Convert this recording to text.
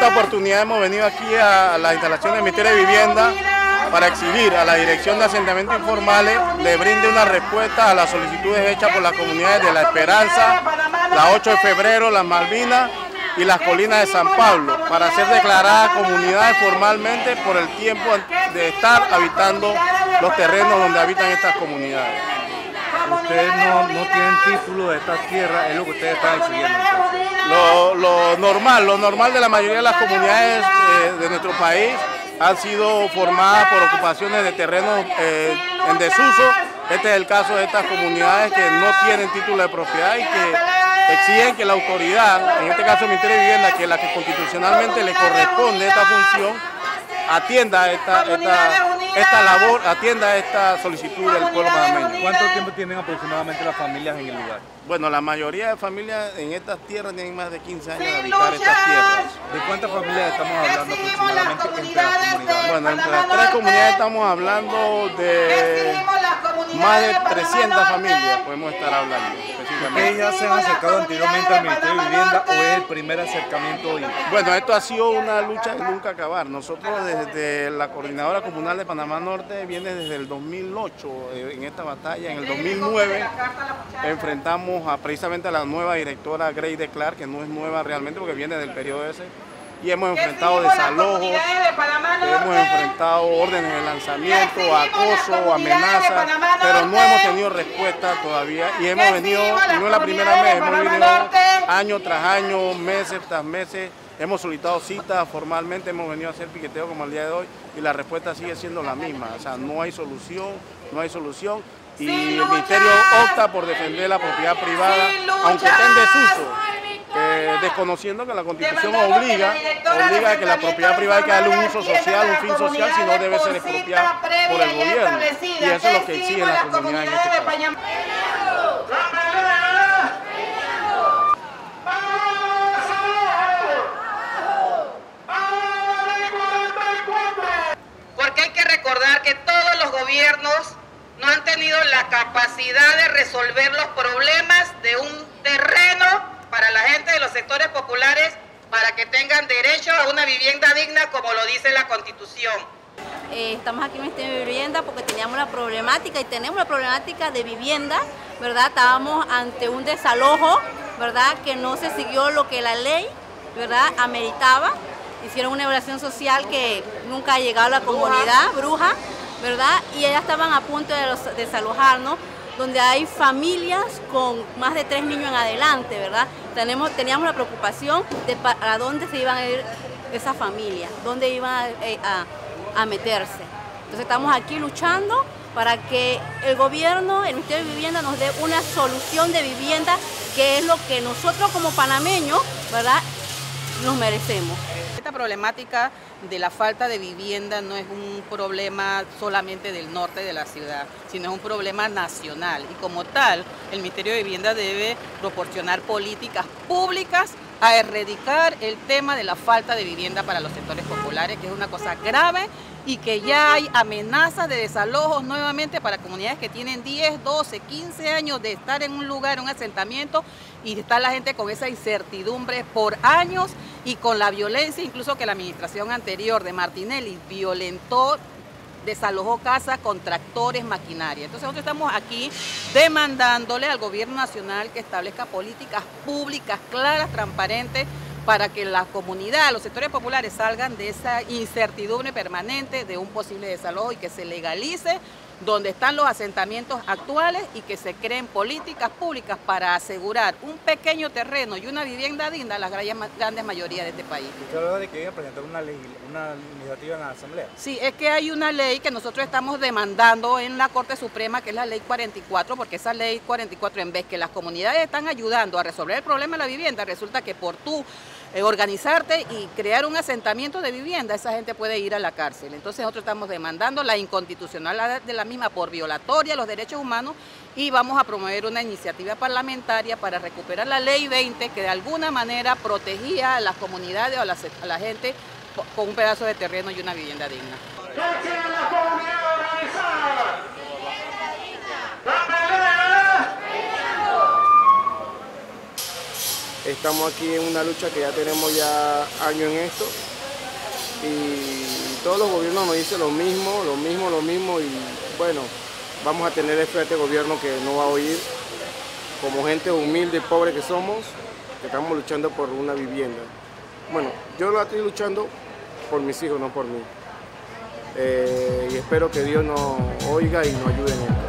esta oportunidad hemos venido aquí a las instalaciones del Ministerio de Vivienda para exigir a la Dirección de Asentamientos Informales le brinde una respuesta a las solicitudes hechas por las comunidades de La Esperanza, la 8 de febrero, las Malvinas y las Colinas de San Pablo, para ser declaradas comunidades formalmente por el tiempo de estar habitando los terrenos donde habitan estas comunidades. Ustedes no tienen título de estas tierras, es lo que ustedes están exigiendo. Lo normal de la mayoría de las comunidades de nuestro país han sido formadas por ocupaciones de terrenos en desuso. Este es el caso de estas comunidades que no tienen título de propiedad y que exigen que la autoridad, en este caso el Ministerio de Vivienda, que es la que constitucionalmente le corresponde esta función, atienda esta labor, atienda esta solicitud del pueblo panameño. ¿Cuánto tiempo tienen aproximadamente las familias en el lugar? Bueno, la mayoría de familias en estas tierras tienen más de 15 años de habitar estas tierras. ¿De cuántas familias estamos hablando aproximadamente entre las comunidades? Bueno, entre las tres comunidades estamos hablando de más de 300 familias, podemos estar hablando específicamente. ¿Ustedes ya se han acercado anteriormente al Ministerio de Vivienda o es el primer acercamiento hoy? Bueno, esto ha sido una lucha de nunca acabar. Nosotros desde la Coordinadora Comunal de Panamá Norte viene desde el 2008 en esta batalla. En el 2009 enfrentamos precisamente a la nueva directora Grey de Clark, que no es nueva realmente porque viene del periodo ese, y hemos enfrentado desalojos, hemos enfrentado órdenes de lanzamiento, acoso, amenazas, pero no hemos tenido respuesta todavía y hemos venido, no es la primera vez, hemos venido año tras año, meses tras meses, hemos solicitado citas formalmente, hemos venido a hacer piqueteo como el día de hoy y la respuesta sigue siendo la misma, o sea, no hay solución. Y el Ministerio opta por defender la propiedad privada, aunque esté en desuso, desconociendo que la Constitución obliga a que la propiedad privada hay que darle un uso social, un fin social, si no debe ser expropiada por el gobierno. Y eso es lo que exige la comunidad en este caso. Porque hay que recordar que todos los gobiernos no han tenido la capacidad de resolver los problemas de un terreno para la gente de los sectores populares para que tengan derecho a una vivienda digna como lo dice la Constitución. Estamos aquí en el Ministerio de Vivienda porque teníamos la problemática y tenemos la problemática de vivienda, ¿verdad? Estábamos ante un desalojo, ¿verdad? Que no se siguió lo que la ley, ¿verdad? Ameritaba. Hicieron una evaluación social que nunca ha llegado a la comunidad, bruja, ¿verdad? Y ellas estaban a punto de desalojarnos, donde hay familias con más de 3 niños en adelante, ¿verdad? Teníamos la preocupación de para dónde se iban a ir esas familias, dónde iban a meterse. Entonces estamos aquí luchando para que el gobierno, el Ministerio de Vivienda nos dé una solución de vivienda, que es lo que nosotros como panameños, ¿verdad?, nos merecemos. Esta problemática de la falta de vivienda no es un problema solamente del norte de la ciudad, sino es un problema nacional y como tal el Ministerio de Vivienda debe proporcionar políticas públicas a erradicar el tema de la falta de vivienda para los sectores populares, que es una cosa grave y que ya hay amenazas de desalojos nuevamente para comunidades que tienen 10, 12, 15 años de estar en un lugar, un asentamiento, y está la gente con esa incertidumbre por años y con la violencia, incluso que la administración anterior de Martinelli violentó, desalojó casas con tractores, maquinaria. Entonces nosotros estamos aquí demandándole al gobierno nacional que establezca políticas públicas claras, transparentes, para que la comunidad, los sectores populares salgan de esa incertidumbre permanente de un posible desalojo y que se legalice donde están los asentamientos actuales y que se creen políticas públicas para asegurar un pequeño terreno y una vivienda digna a las grandes mayorías de este país. ¿Usted habla de que iba a presentar una iniciativa en la Asamblea? Sí, es que hay una ley que nosotros estamos demandando en la Corte Suprema, que es la Ley 44, porque esa Ley 44, en vez que las comunidades están ayudando a resolver el problema de la vivienda, resulta que por tú organizarte y crear un asentamiento de vivienda, esa gente puede ir a la cárcel. Entonces nosotros estamos demandando la inconstitucionalidad de la misma por violatoria a los derechos humanos y vamos a promover una iniciativa parlamentaria para recuperar la Ley 20 que de alguna manera protegía a las comunidades o a la gente con un pedazo de terreno y una vivienda digna. estamos aquí en una lucha que ya tenemos ya años en esto y todos los gobiernos nos dicen lo mismo y bueno, vamos a tener fe a este gobierno que no va a oír, como gente humilde y pobre que somos, que estamos luchando por una vivienda. Bueno, yo la estoy luchando por mis hijos, no por mí. Y espero que Dios nos oiga y nos ayude en esto.